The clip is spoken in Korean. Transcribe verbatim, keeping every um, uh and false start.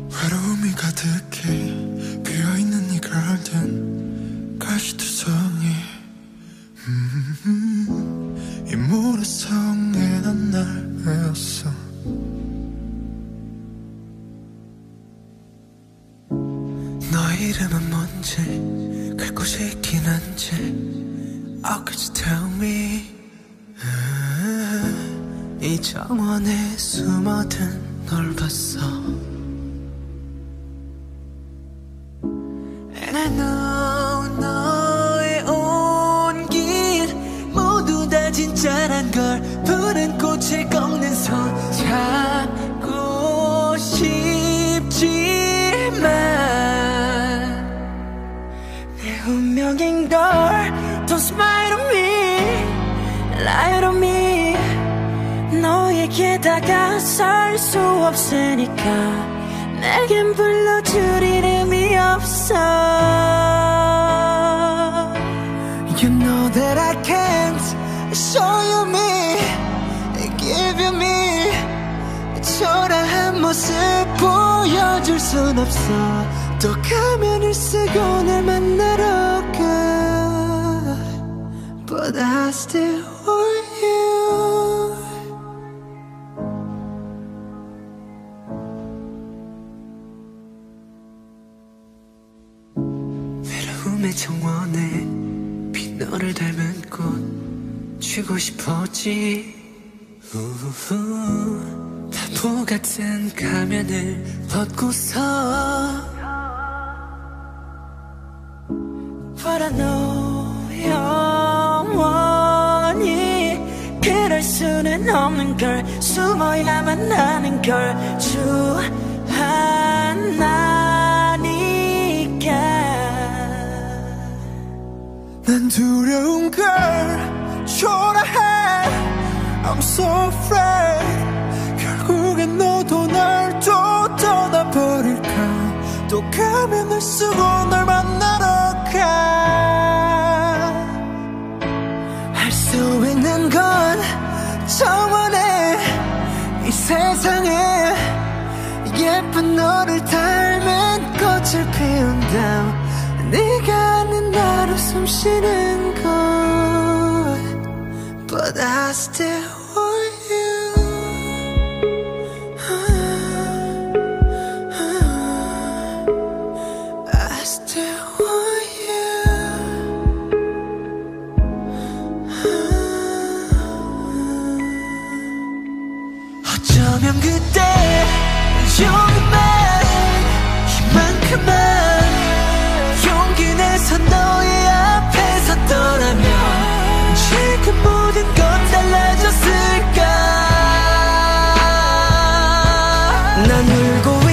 외로움이 가득해 비어있는 이 garden 가시투성이 음, 이 모래성에 난 날 외웠어. 너 이름은 뭔지 갈 곳이 있긴 한지 Oh could you tell me 음, 이 정원에 숨어든 널 봤어. And I know 너의 온길 모두 다 진짜란 걸 푸른 꽃을 꺾는 손 잡고 싶지만 내 운명인 걸 Don't smile on me, lie on me. 너에게 다가설 수 없으니까 내겐 불러줄 이름이 없어. You know that I can't show you me, give you me. 초라한 모습 보여줄 순 없어. 또 가면을 쓰고 날 만나러 가 But I still want you. 외로움의 정원에 빈 너를 닮은 꽃 쥐고 싶었지. 우후, 바보 같은 가면을 벗고서 But I know 영원히 그럴 수는 없는 걸 숨어야만 하는 걸 주하나니까 난 두려운 걸 초라해 I'm so afraid 결국엔 너도 날 또 떠나버릴까. 또 가면을 쓰고 널 만나러 가. 할 수 있는 건 정원에 이 세상에 예쁜 너를 닮은 꽃을 피운다. 네가 아는 나로 숨 쉬는 곳 But I still want you. 어쩌면 그때 조금만 이만큼만 용기 내서 너의 앞에 섰더라면 지금 모든 건 달라졌을까. 난 울고